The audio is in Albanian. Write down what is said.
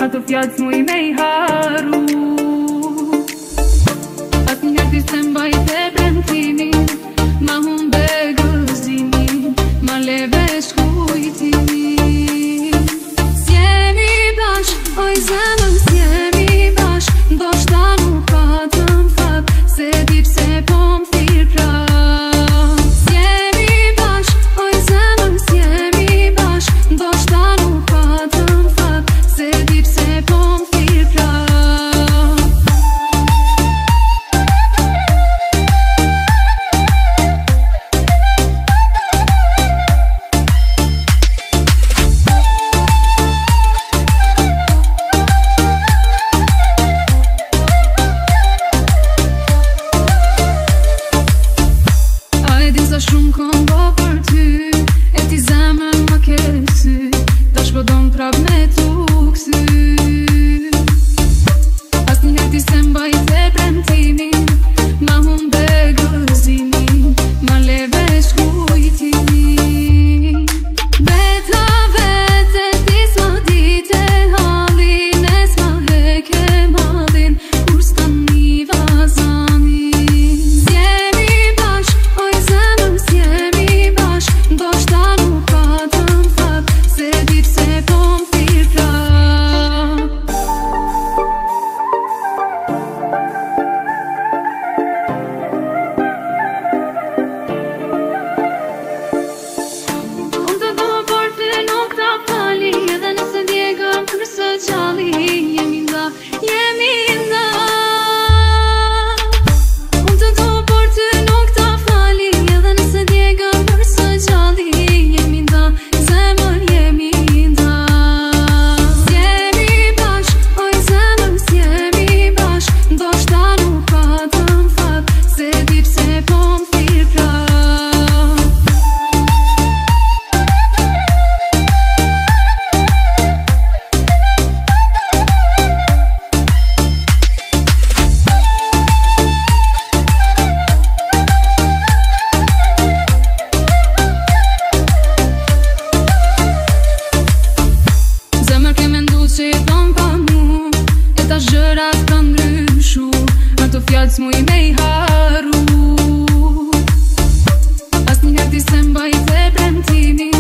ato fjalë s'mu i me i haru. Asnjëherë ti se mbajte premtimin, ma humbe gëzimin, ma leve shkujtimin. S'jemi bashk, oj zemër, s'jemi bashk, ndoshta nuk patëm fat, se di pse po m'thirr prap. S'jemi bashk, oj zemër, s'jemi bashk, ndoshta nuk patëm fat, se di pse po m'thirr prap. Sa shumë kom bo për ty, e ti zemrën më ke sy, tash po don prap me tu ksy. Asnjëherë ti se mbajte premtimin, ma humbe gëzimin, ma leve shkujtimin. Beta vete ti s'ma dite hallin, e s'ma heke mallin, kur s'ta një vazanin. S'jemi bashk, oj zemër, s'jemi bashk, ndoshta nuk patëm fat, se di pse po m'thirr prap. Unë të do por ty nuk ta fali, edhe nëse djegëm kur së gjalli, jemi nda, jemi nda. Unë të do por ty nuk ta fali, edhe nëse djegëm kur së gjalli, jemi nda, zemër, jemi nda. S'jemi bashk, oj zemër, s'jemi bashk, ndoshta nuk patëm fat, se di pse po m'thirr prap. Zemër ke mendu që i thon pa mu, e ta zhërat kanë ndryshu, ato fjalë s'mu i me i haru. Asnjëherë ti se mbajte premtimin,